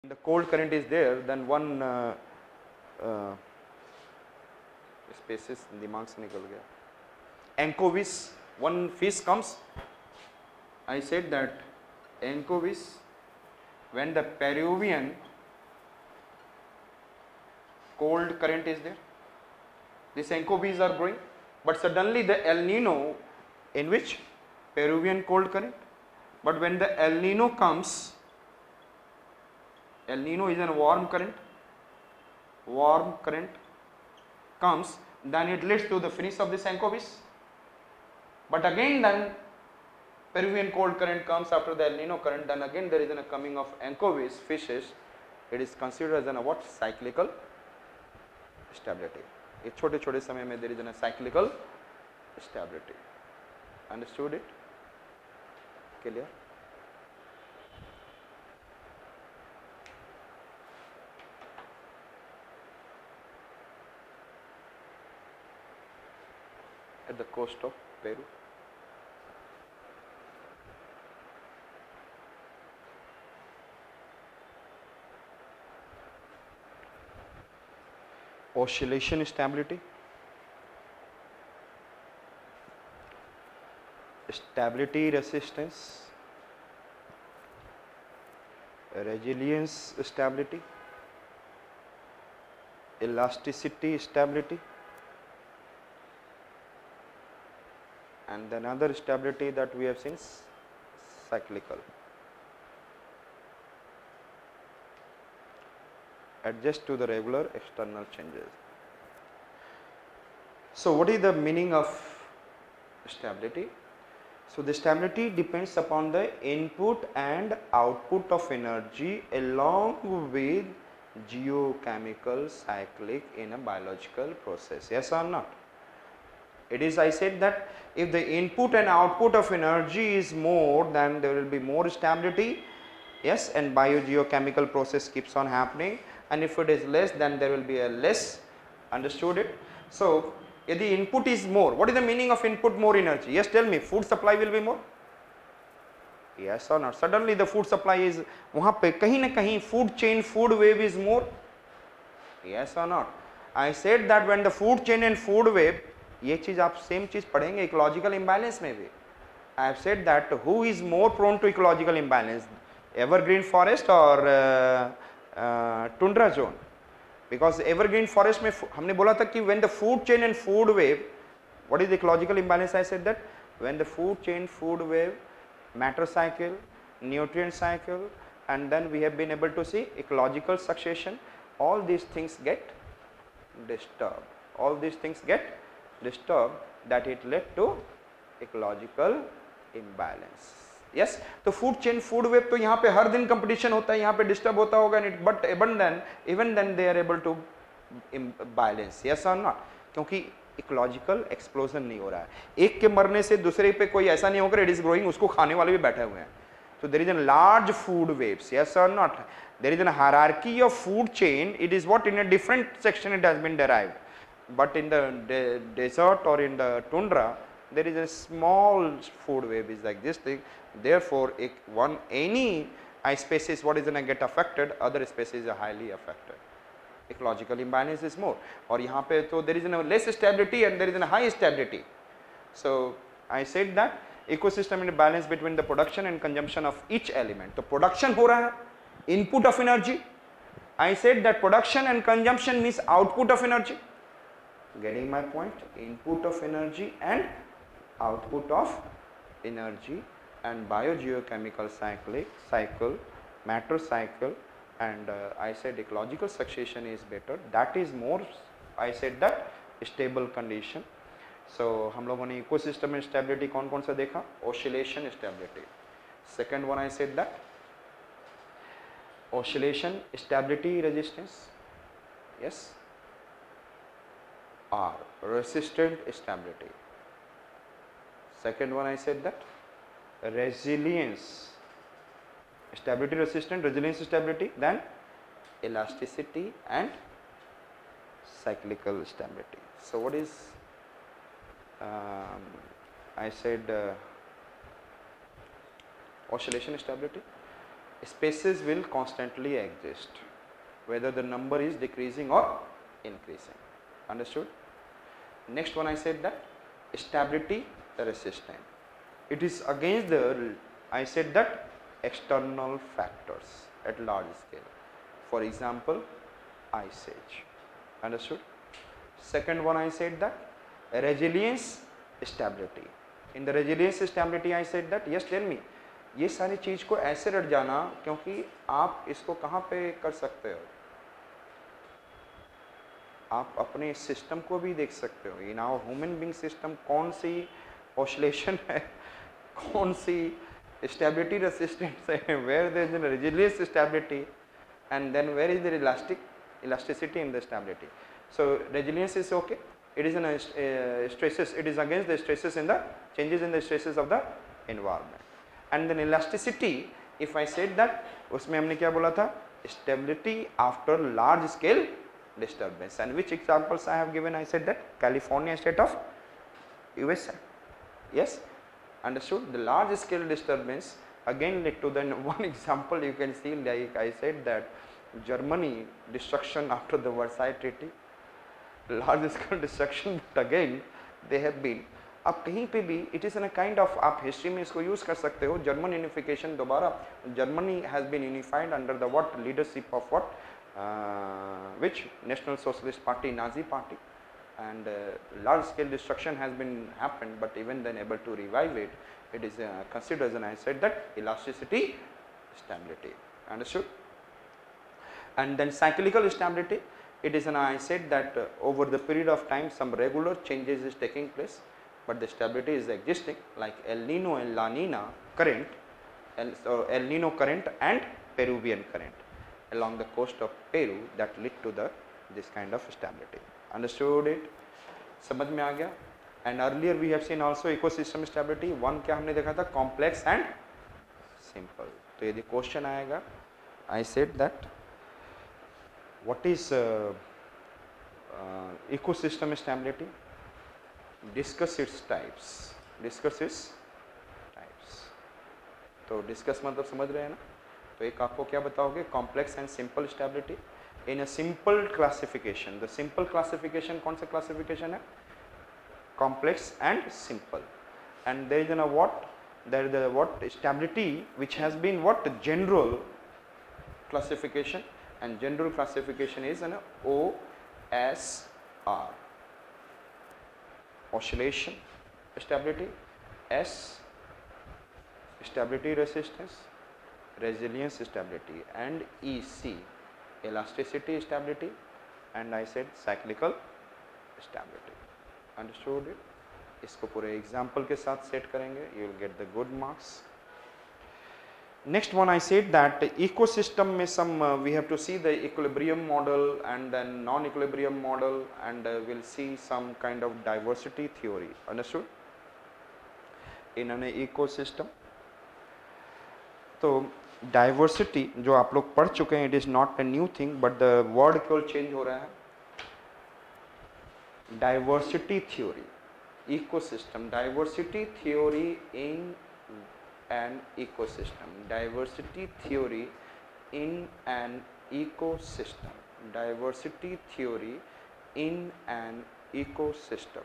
the cold current is there, then one species दिमाग से निकल गया, anchovies, one fish comes. I said that anchovies, when the Peruvian cold current is there, these anchovies are growing, but suddenly the El Nino, in which Peruvian cold current, but when the El Nino comes, El Nino is a warm current comes, then it leads to the finish of this anchovies. But again then Peruvian cold current comes after the El Nino current, then again there is a coming of anchovies, fishes. It is considered as a what? Cyclical stability. ये छोटे छोटे समय में there is a cyclical stability. Understood it? Clear? At the coast of Peru. Oscillation stability, stability resistance, resilience stability, elasticity stability, and then another stability that we have seen, cyclical. Adjust to the regular external changes. So what is the meaning of stability? So the stability depends upon the input and output of energy along with geochemical cyclic in a biological process. Yes or not? It is, I said that if the input and output of energy is more, then there will be more stability. Yes, and biogeochemical process keeps on happening, and if it is less, then there will be a less. Understood it? So if the input is more, what is the meaning of input more energy? Yes, tell me, food supply will be more? Yes or not? Suddenly the food supply is, वहाँ पे कहीं ना कहीं food chain, food wave is more? Yes or not? I said that when the food chain and food wave, ये चीज आप same चीज पढ़ेंगे इकोलॉजिकल इम्बैलेंस में भी. I have said that who is more prone to ecological imbalance, evergreen forest or tundra zone? Because evergreen forest में हमने बोला था कि when the food chain and food wave, what is the ecological imbalance? I said that when the food chain, food wave, matter cycle, nutrient cycle, and then we have been able to see ecological succession, all these things get disturbed. All these things get disturbed, that it led to ecological imbalance. Yes, तो food chain, food wave तो यहाँ पे हर दिन competition होता है, यहाँ पे disturb होता होगा, but even then they are able to balance. Yes or not? क्योंकि ecological explosion नहीं हो रहा है. एक के मरने से दूसरे पे कोई ऐसा नहीं होगा, it is growing, उसको खाने वाले भी बैठे हुए हैं. So there is a large food waves. Yes or not? There is a hierarchy of food chain. It is what in a different section it has been derived. But in the desert or in the tundra, there is a small food wave is like this thing. Therefore, any species what is going to get affected, other species are highly affected. Ecological imbalance is more. और यहाँ पे तो there is a less stability and there is a high stability. So I said that ecosystem in balance between the production and consumption of each element. तो production हो रहा है, input of energy. I said that production and consumption means output of energy. Getting my point? Input of energy and output of energy, and biogeochemical cycle, matter cycle, and I said ecological succession is better. That is more, I said that stable condition. So हम लोगों ने ecosystem and stability कौन कौन सा देखा? Oscillation stability. Second one I said that oscillation stability resistance. Yes. R, resistant stability. Second one I said that resilience, stability resistant, resilience stability, then elasticity and cyclical stability. So what is I said oscillation stability? species will constantly exist, whether the number is decreasing or increasing. Understood? Next one I said that stability resistant. It is against the, I said that external factors at large scale. For example, ice age. Understood? Second one I said that resilience stability. In the resilience stability I said that, yes tell me, ये सारी चीज को ऐसे रट जाना, क्योंकि आप इसको कहाँ पे कर सकते हो, आप अपने सिस्टम को भी देख सकते हो. In our human being system कौन सी ऑसिलेशन है, कौन सी स्टेबिलिटी रेसिस्टेंस है, where there is resilience stability and then where is the elasticity in the stability. So resilience is okay, it is in a stresses, it is against the stresses in the changes in the stresses of the environment. And then elasticity, if I said that, उसमें हमने क्या बोला था, stability after large scale disturbance. And which examples I have given? I said that California state of USA. Yes, understood. The large scale disturbance again led to the one example you can see, like I said that Germany destruction after the Versailles Treaty, large scale destruction, but again they have been. अब कहीं पे भी it is in a kind of, आप history में इसको use कर सकते हो, जर्मन यूनिफिकेशन दोबारा, Germany has been unified under the what leadership of what which national socialist party, Nazi party, and large scale destruction has been happened, but even then able to revive it, it is considered as, and I said that elasticity stability. Understood? And then cyclical stability, it is, and I said that over the period of time some regular changes is taking place, but the stability is existing, like El Nino and La Nina current, El Nino current and Peruvian current along the coast of Peru that lead to the this kind of stability. Understood it? समझ में आ गया? And earlier we have seen also ecosystem stability. One क्या हमने देखा था, complex and simple. तो यदि question आएगा, I said that what is ecosystem stability? Discuss its types. Discuss its types. तो discuss मतलब समझ रहे हैं ना? तो एक आपको क्या बताओगे, complex and simple stability. In a simple classification, the simple classification कौन सा classification है? Complex and simple. And there is a what? There is the what stability which has been what general classification, and general classification is an OSR, oscillation stability, S stability resistance, resilience stability, and EC elasticity stability, and I said cyclical stability. Understood it? इसको पूरे example के साथ set करेंगे, you will get the good marks. Next one I said that ecosystem में some we have to see the equilibrium model and then non-equilibrium model, and we'll see some kind of diversity theory. Understood? In an ecosystem, तो diversity जो आप लोग पढ़ चुके हैं, it is not a new thing, but the word केवल change हो रहा है. Diversity theory, ecosystem, diversity theory in an ecosystem, diversity theory in an ecosystem, diversity theory in an ecosystem.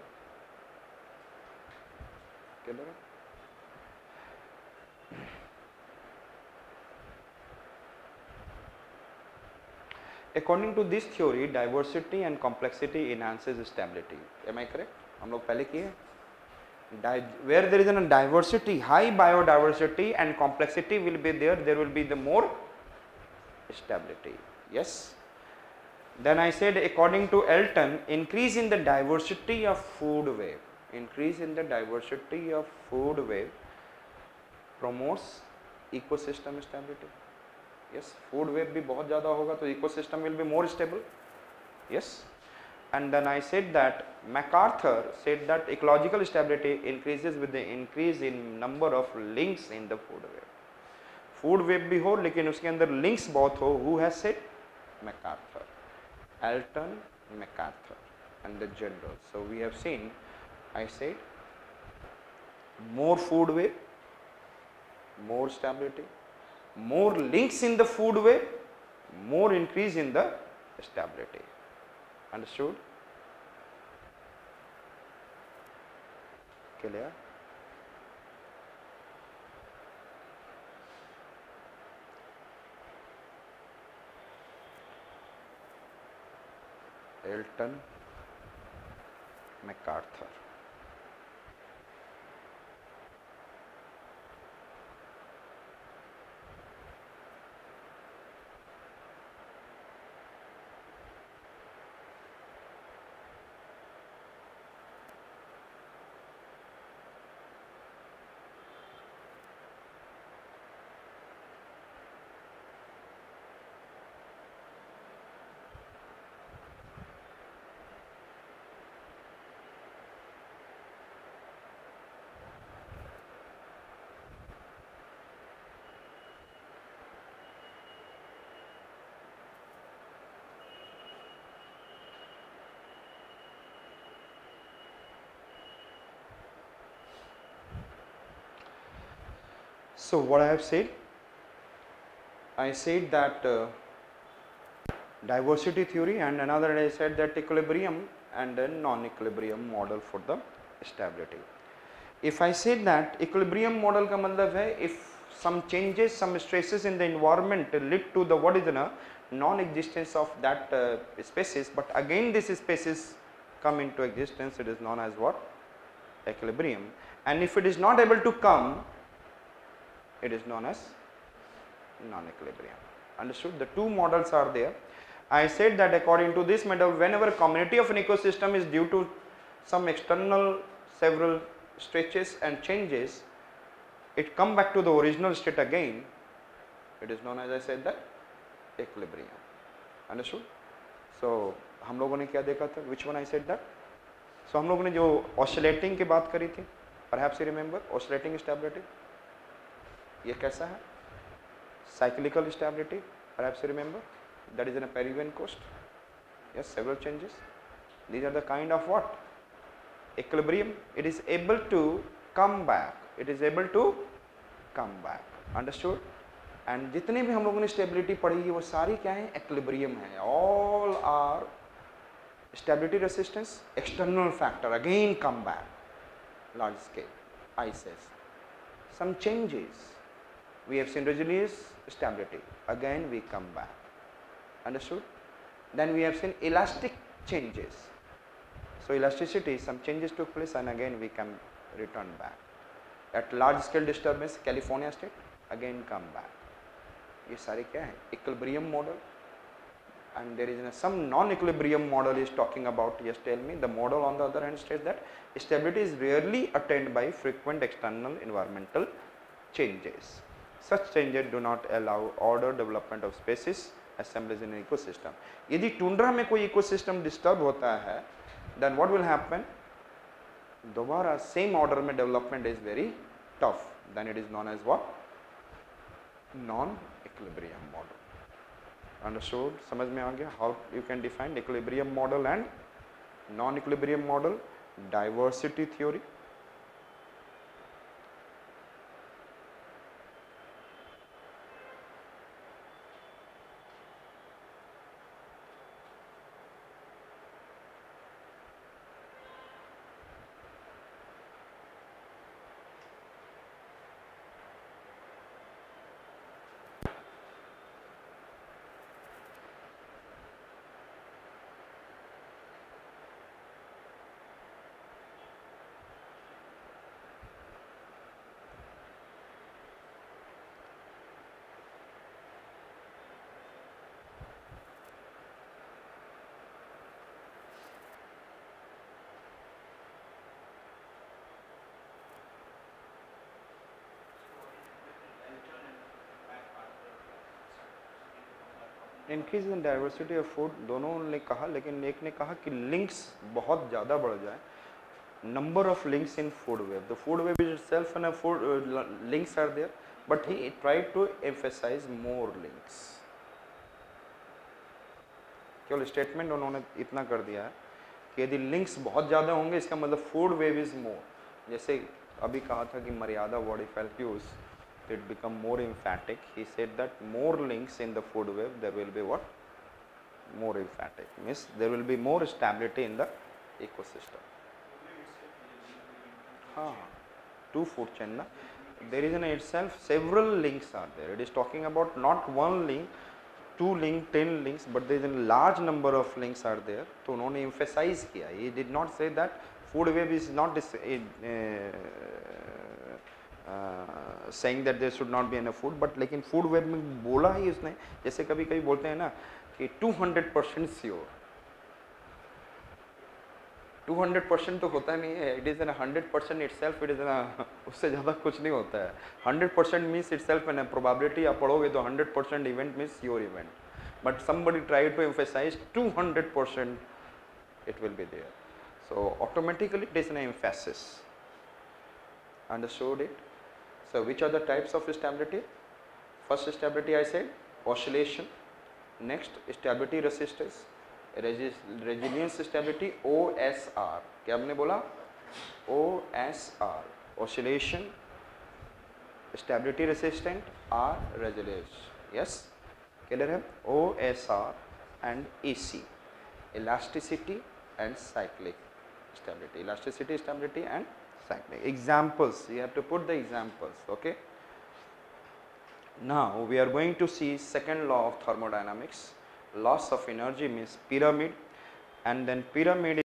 According to this theory, diversity and complexity enhances stability. Am I correct? हम लोग पहले किए. Where there is a diversity, high biodiversity and complexity will be there, there will be the more stability. Yes. Then I said, according to Elton, increase in the diversity of food web, increase in the diversity of food web promotes ecosystem stability. Yes, food web भी बहुत ज़्यादा होगा तो ecosystem will be more stable. Yes, and then I said that MacArthur said that ecological stability increases with the increase in number of links in the food web. Food web भी हो लेकिन उसके अंदर links बहुत हो. Who has said? MacArthur, Elton MacArthur, and the general. So we have seen, I said, more food web, more stability. more links in the food web, more increase in the stability. Understood? Clear? Elton MacArthur. So what I have said, I said that diversity theory, and another I said that equilibrium and then non-equilibrium model for the stability. If I say that equilibrium model का मतलब है if some changes, some stresses in the environment lead to the what is the non-existence of that species, but again this species come into existence, it is known as what? Equilibrium. And if it is not able to come, it is known as non-equilibrium. Understood? The two models are there. I said that according to this model, whenever community of an ecosystem is due to some external several stretches and changes, it come back to the original state again, it is known as I said that equilibrium. Understood? So हम लोगों ने क्या देखा था? Which one I said that? So हम लोगों ने जो oscillating की बात करी थी, perhaps you remember oscillating stability. ये कैसा है? Cyclical stability, perhaps you remember, that is in a Peruvian coast. Yes, several changes. These are the kind of what? Equilibrium. It is able to come back. It is able to come back. Understood? And जितने भी हम लोगों ने stability पढ़ी है वो सारी क्या है? Equilibrium है. All are stability resistance, external factor, again come back, large scale, ICES. Some changes. We have seen resilience, stability, again we come back. Understood? Then we have seen elastic changes. So elasticity, some changes took place and again we can return back. At large scale disturbance, California state, again come back. ये सारे क्या है? Equilibrium model. And there is some non-equilibrium model is talking about, just tell me, the model on the other hand states that stability is rarely attained by frequent external environmental changes. Such changes do not allow order development of species assemblies in an ecosystem. यदि tundra में कोई ecosystem disturb होता है, then what will happen? दोबारा same order में development is very tough. Then it is known as what? Non-equilibrium model. Understood? समझ में आ गया? How you can define equilibrium model and non-equilibrium model, diversity theory. Increase in diversity of food, दोनों ने कहा, लेकिन एक ने कहा कि लिंक्स बहुत ज़्यादा बढ़ जाए, number of links in food web. The food web is itself and a food links are there, but he tried to emphasize more links. केवल स्टेटमेंट उन्होंने इतना कर दिया है कि यदि लिंक्स बहुत ज़्यादा होंगे इसका मतलब फूड वेब इज मोर. जैसे अभी कहा था कि मर्यादा word if I use it become more emphatic. He said that more links in the food web, there will be what? More emphatic, means there will be more stability in the ecosystem. Two food chain, na? There is in itself several links are there. It is talking about not one link, 2 link, 10 links, but there is a large number of links are there. तो उन्होंने emphasize किया. He did not say that food web is not saying that there should not be enough food, but लेकिन food web में बोला ही उसने, जैसे कभी कभी बोलते हैं ना कि 200% श्योर, 200% तो होता नहीं है, it is an 100% itself, it is an, उससे ज़्यादा कुछ नहीं होता है. 100% means itself an probability. आप पढ़ोगे तो 100% event means your event, but somebody try to emphasize 200% it will be there. So automatically it is an emphasis. Understood it? So which are the types of stability? First stability I said oscillation. Next stability resistance, resilience stability, OSR. क्या आपने बोला? OSR, oscillation, stability resistant, R resilience. Yes, clear है? OSR and AC, elasticity and cyclic stability. Elasticity, stability and cyclic. Examples, you have to put the examples. Okay. Now we are going to see second law of thermodynamics. Loss of energy means pyramid, and then pyramid